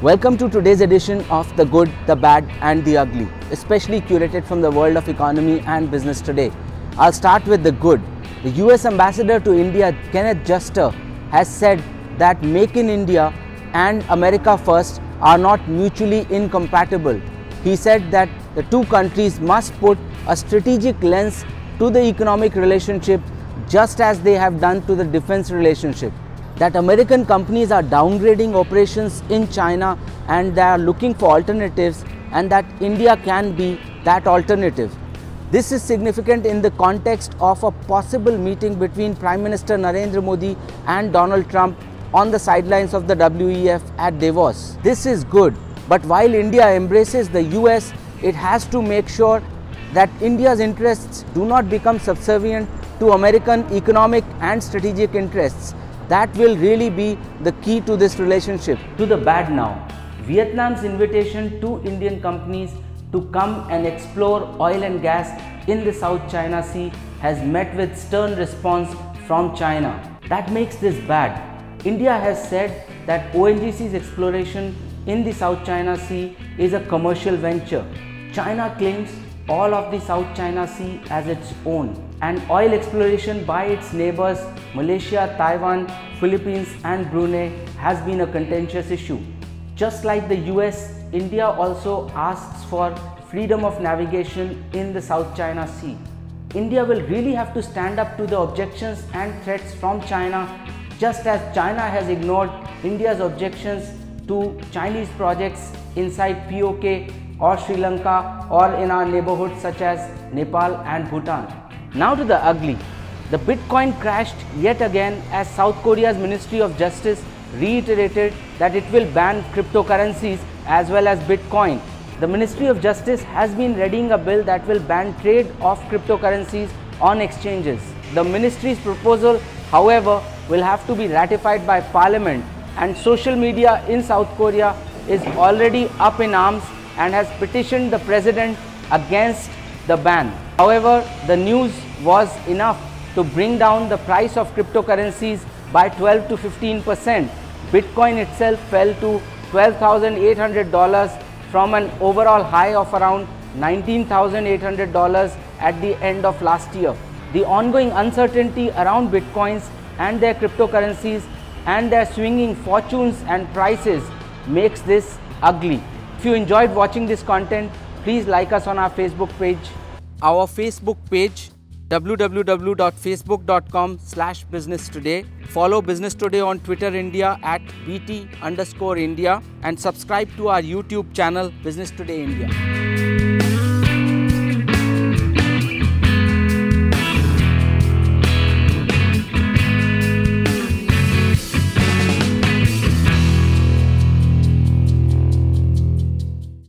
Welcome to today's edition of The Good, the Bad and the Ugly, especially curated from the world of economy and business today. I'll start with the good. The US Ambassador to India, Kenneth Juster, has said that Make in India and America First are not mutually incompatible. He said that the two countries must put a strategic lens to the economic relationship just as they have done to the defense relationship. That American companies are downgrading operations in China and they are looking for alternatives, and that India can be that alternative. This is significant in the context of a possible meeting between Prime Minister Narendra Modi and Donald Trump on the sidelines of the WEF at Davos. This is good, but while India embraces the US, it has to make sure that India's interests do not become subservient to American economic and strategic interests. That will really be the key to this relationship. To the bad now, Vietnam's invitation to Indian companies to come and explore oil and gas in the South China Sea has met with stern response from China. That makes this bad. India has said that ONGC's exploration in the South China Sea is a commercial venture. China claims all of the South China Sea as its own, and oil exploration by its neighbors Malaysia, Taiwan, Philippines and Brunei has been a contentious issue. Just like the US, India also asks for freedom of navigation in the South China Sea. India will really have to stand up to the objections and threats from China, just as China has ignored India's objections to Chinese projects inside POK or Sri Lanka or in our neighborhoods such as Nepal and Bhutan. Now to the ugly. The Bitcoin crashed yet again as South Korea's Ministry of Justice reiterated that it will ban cryptocurrencies as well as Bitcoin. The Ministry of Justice has been readying a bill that will ban trade of cryptocurrencies on exchanges. The ministry's proposal, however, will have to be ratified by Parliament, and social media in South Korea is already up in arms and has petitioned the president against the ban. However, the news was enough to bring down the price of cryptocurrencies by 12 to 15%. Bitcoin itself fell to $12,800 from an overall high of around $19,800 at the end of last year. The ongoing uncertainty around Bitcoins and their cryptocurrencies and their swinging fortunes and prices makes this ugly. If you enjoyed watching this content, please like us on our Facebook page. Our Facebook page, www.facebook.com/businesstoday. Follow Business Today on Twitter India at @BT_India and subscribe to our YouTube channel Business Today India.